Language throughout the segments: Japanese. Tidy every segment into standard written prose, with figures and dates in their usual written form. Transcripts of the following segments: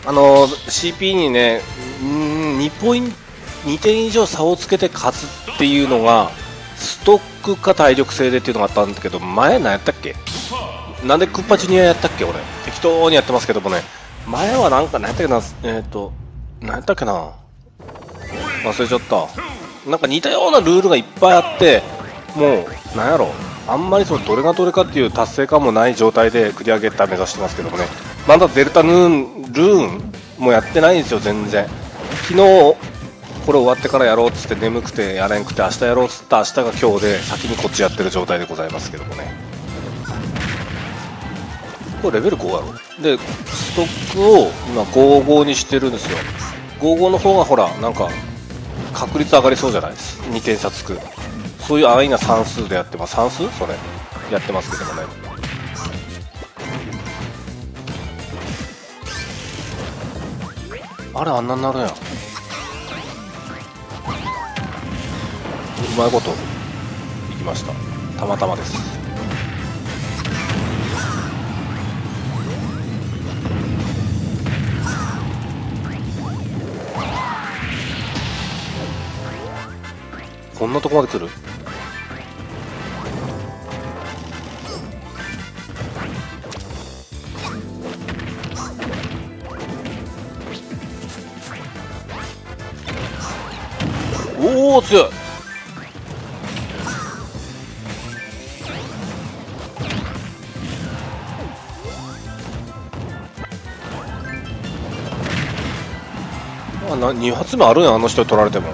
CP にね、2点以上差をつけて勝つっていうのがストックか体力性でっていうのがあったんだけど、前何やったっけ、なんでクッパジュニアやったっけ、俺適当にやってますけどもね、前はなんか何やったっけな、何やったっけな、忘れちゃった。なんか似たようなルールがいっぱいあって、もうなんやろ、あんまりそのどれがどれかっていう達成感もない状態で繰り上げた目指してますけどもね、まだデルタルーンもやってないんですよ全然。昨日これ終わってからやろうっつって眠くてやれんくて、明日やろうっつった明日が今日で先にこっちやってる状態でございますけどもね。これレベル5やろで、ストックを今55にしてるんですよ。55の方がほらなんか確率上がりそうじゃないです、2点差つく、そういう安易な算数でやってます。算数それやってますけどもね。あれあんなになるやん、うまいこといきました。たまたまです。こんなとこまで来る。おお強い。2発目あるやん、あの人に取られても。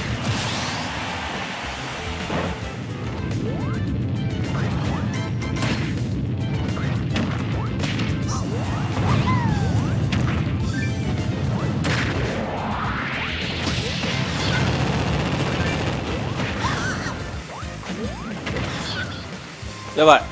やばい、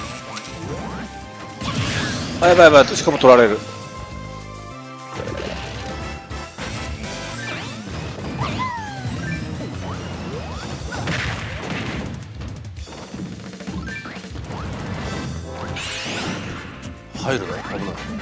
あ、やばいやばい、しかも取られる。入るの危ない。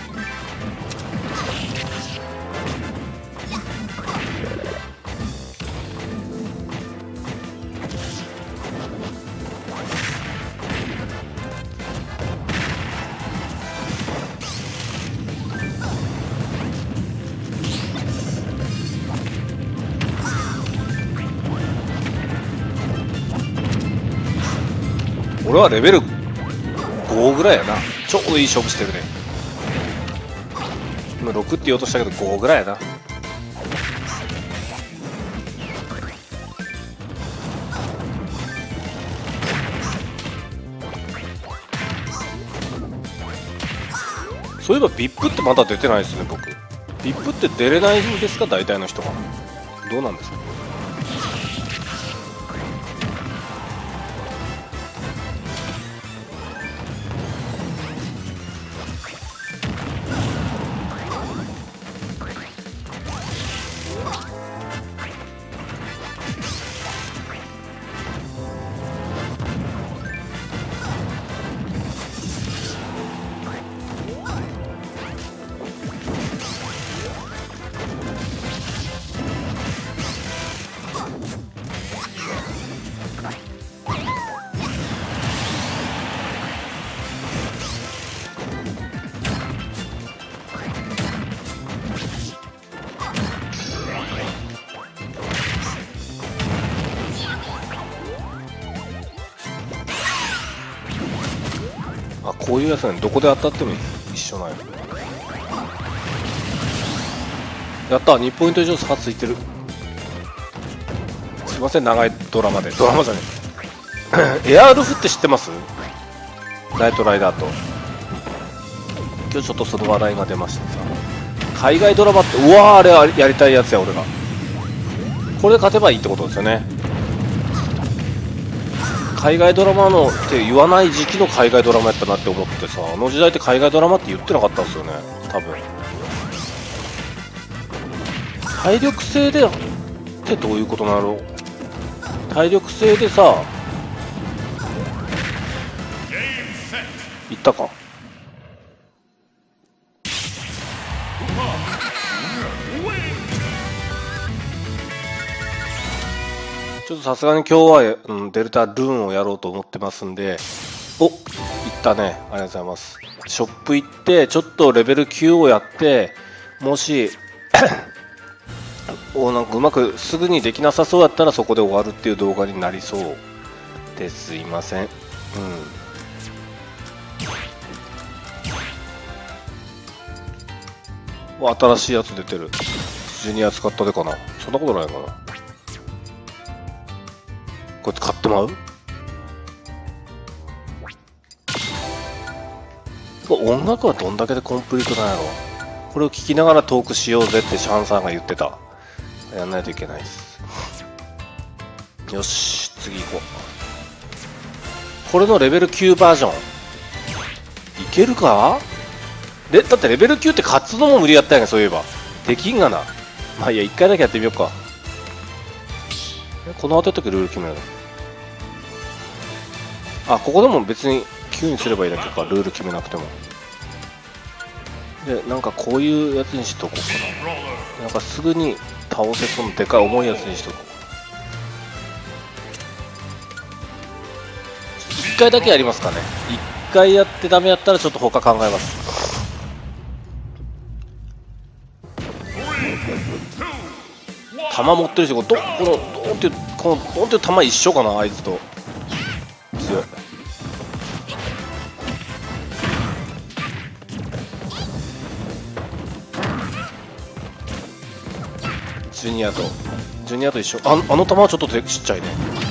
俺はレベル5ぐらいやな。ちょうどいい勝負してるね。今6って言おうとしたけど5ぐらいやな。そういえば VIP ってまだ出てないですね僕。 VIP って出れないんですか、大体の人が。どうなんですか。あ、こういうやつね、どこで当たっても一緒なんや。やった、2ポイント以上差ついてる。すいません、長いドラマで。ドラマじゃねえエアールフって知ってます？ナイトライダーと。今日ちょっとその話題が出ましてさ、海外ドラマって、うわー、あれやりたいやつや俺が。これで勝てばいいってことですよね。海外ドラマのって言わない時期の海外ドラマやったなって思ってさ、あの時代って海外ドラマって言ってなかったんですよね多分。体力性でってどういうことなの。体力性でさ、いったか。 ちょっとさすがに今日は、デルタルーンをやろうと思ってますんで、お、行ったね。ありがとうございます。ショップ行って、ちょっとレベル9をやって、もし、なんかうまくすぐにできなさそうやったらそこで終わるっていう動画になりそうですいません。新しいやつ出てる。ジュニア使ったでかな。そんなことないかな。こいつ買ってまう？音楽はどんだけでコンプリートなんやろ。これを聞きながらトークしようぜってシャンさんが言ってた。やんないといけないです。よし、次行こう。これのレベル9バージョンいけるか？だってレベル9って勝つのも無理やったんやん。そういえばできんがな。まあいいや、1回だけやってみようか。この後やったっけルール決めるの。あ、ここでも別に9にすればいいだけか。ルール決めなくても。で、なんかこういうやつにしとこうかな。なんかすぐに倒せそうなでかい重いやつにしとこう。1回だけやりますかね。1回やってダメやったらちょっと他考えます。弾持ってるし、このドンっていう弾一緒かな、あいつと。強い。ジュニアと一緒。あの弾はちょっとちっちゃいね。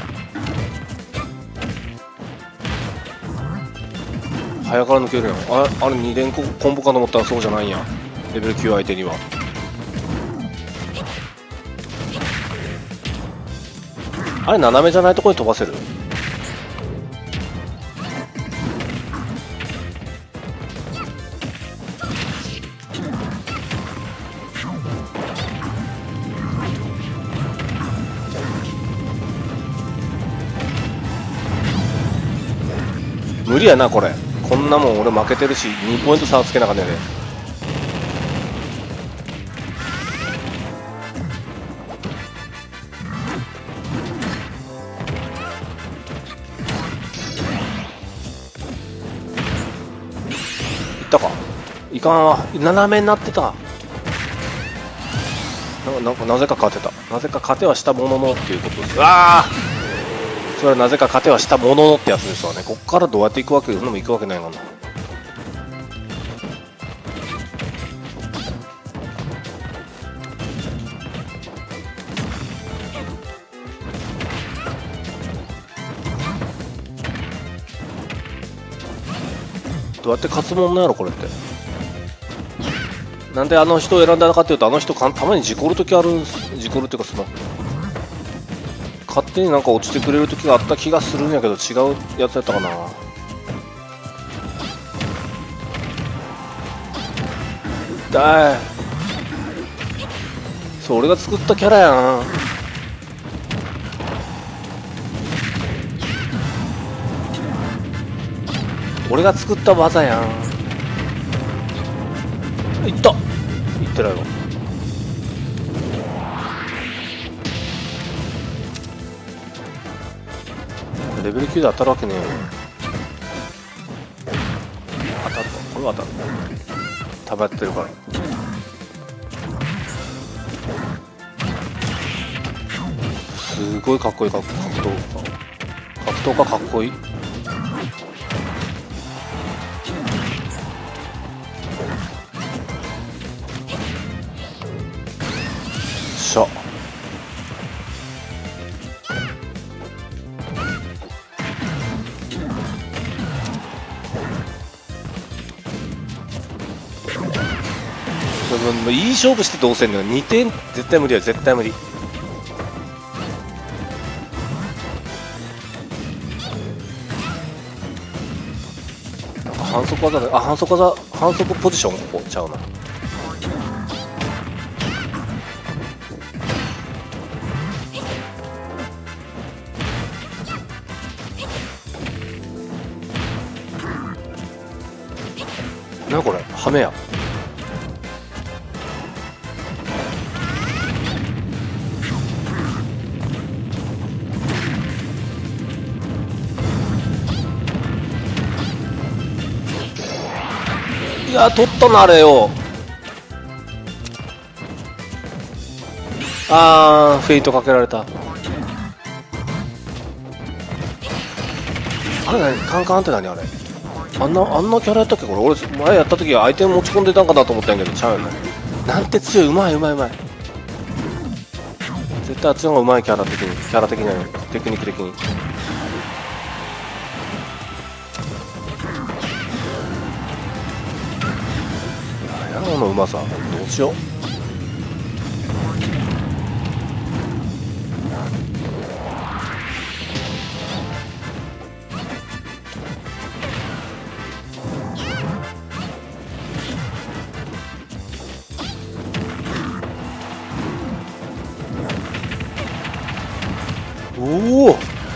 早から抜けるやん。あれ2連コンボかと思ったらそうじゃないんや。レベル9相手には。あれ斜めじゃないところに飛ばせる？無理やなこれ。こんなもん俺負けてるし2ポイント差をつけなかったね。いったか。いかんわ。斜めになってた。なぜか勝てた。なぜか勝てはしたもののっていうことです。ああ、それはなぜか勝てはしたもののってやつですわね。こっからどうやっていくわけでもいくわけないかな。どうやって勝つもんなんやろこれって。なんであの人を選んだのかっていうと、あの人たまに事故るときあるんです。事故るっていうか、その勝手になんか落ちてくれるときがあった気がするんやけど、違うやつやったかな。だい、そう俺が作ったキャラやん。俺が作った技やん。いった。いってないわ。レベル9で当たるわけねえよ。当たった。これは当たる。食べってるから。すごいかっこいい。格闘家かっこいい。しゃ。いい勝負してどうせんのよ。2点絶対無理や。絶対無理。なんか反則技で、反則ポジションここちゃうな。なこれハメや。 や取ったなあれよ。あーフェイントかけられた。あれ何カンカンって何あれ。あんなキャラやったっけこれ。俺前やった時は相手持ち込んでたんかなと思ったんやけどちゃうよね。なんて強い。うまいうまい。絶対あっちの方がうまい。キャラ的にテクニック的に。何やろこのうまさ。どうしよう。おお。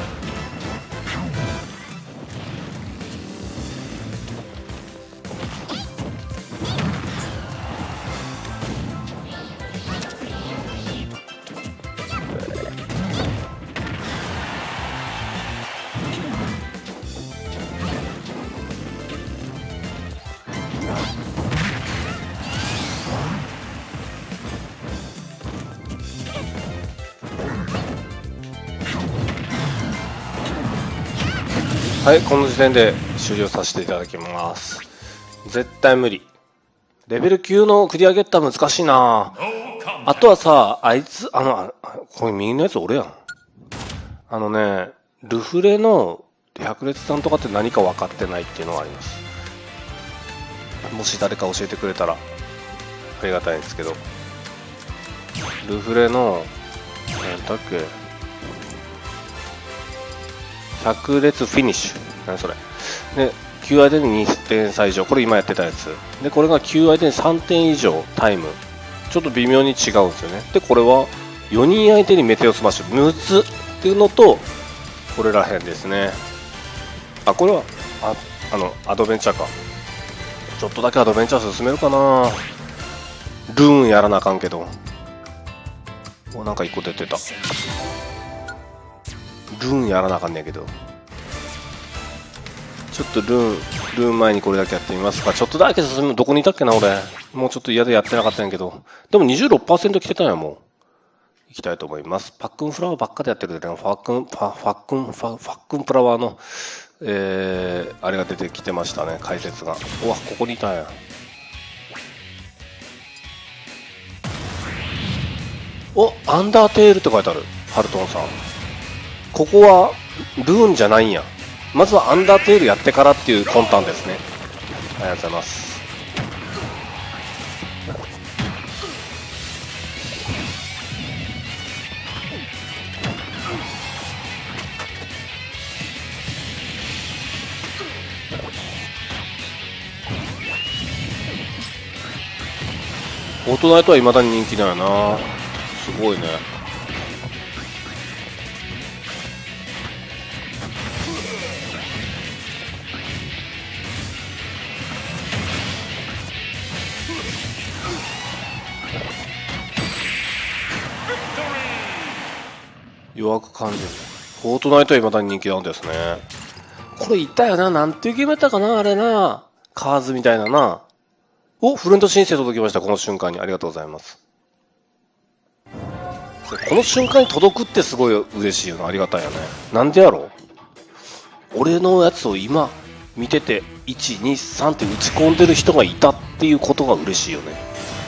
はい、この時点で終了させていただきます。絶対無理。レベル9のクリアゲッター難しいな。あとはさ、あいつ、これ右のやつ俺やん。ルフレの百列さんとかって何か分かってないっていうのがあります。もし誰か教えてくれたらありがたいんですけど。ルフレの、何だっけ、100列フィニッシュ。何それ。で、9相手に2点差以上。これ今やってたやつ。で、これが9相手に3点以上タイム。ちょっと微妙に違うんですよね。で、これは4人相手にメテオスマッシュ。6つっていうのと、これらへんですね。あ、これは、アドベンチャーか。ちょっとだけアドベンチャー進めるかな。ルーンやらなあかんけど。お、なんか1個出てた。ルーンやらなあかんねんけど、ちょっとルーン前にこれだけやってみますか。ちょっとだけ進む。どこにいたっけな俺。もうちょっと嫌でやってなかったんやけど、でも 26% 来てたんや。もういきたいと思います。パックンフラワーばっかでやってるけど、ファックンプラワーのあれが出てきてましたね、解説が。うわ、ここにいたんや。お、アンダーテールって書いてある。ハルトンさん、ここはルーンじゃないんや。まずはアンダーテールやってからっていう魂胆ですね。ありがとうございます。フォートナイトは未だに人気だよな。すごいね。弱く感じる。フォートナイトは未だに人気なんですね。これ言ったよな。なんていうゲームやったかなあれな。カーズみたいなな。お、フレンド申請届きました。この瞬間に。ありがとうございます。この瞬間に届くってすごい嬉しいよな。ありがたいよね。なんでやろう。俺のやつを今見てて1、2、3って打ち込んでる人がいたっていうことが嬉しいよね。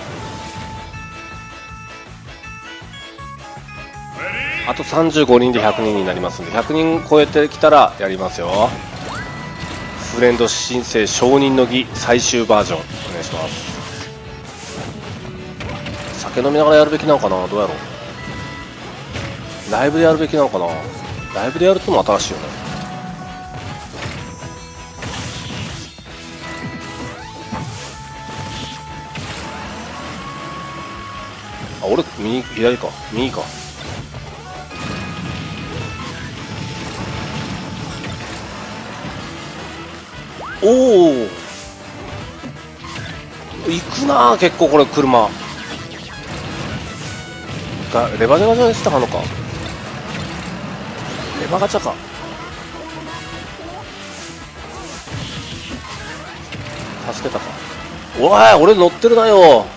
あと35人で100人になりますんで、100人超えてきたらやりますよ。フレンド申請承認の儀最終バージョンお願いします。酒飲みながらやるべきなのかな。どうやろう。ライブでやるべきなのかな。ライブでやるってのも新しいよね。あ、俺右、左か右か。おお、行くなー。結構これ車がレバガチャでしたかのか。レバガチャか。助けたか。 おい俺乗ってるなよ。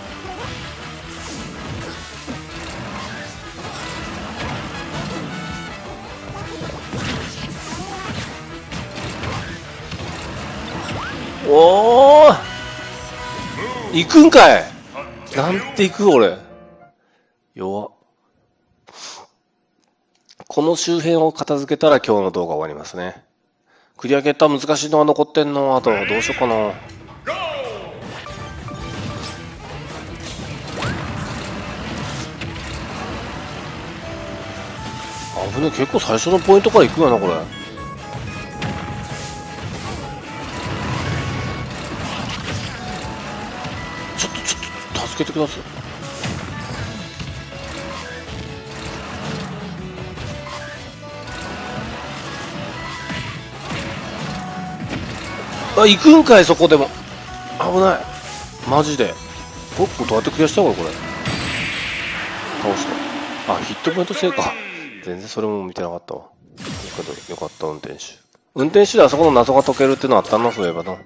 おお行くんかい。なんて行く俺。弱っ。この周辺を片付けたら今日の動画終わりますね。クリアゲッター難しいのが残ってんの。あとどうしようかな。危ね、結構最初のポイントから行くよなこれ。ちょっと助けてください。あ、行くんかいそこでも。危ないマジで。どうやってクリアしたのこれ。倒した。あ、ヒットポイント制か。全然それも見てなかったわ。よかった運転手。運転手であそこの謎が解けるっていうのあったな、そういえばな。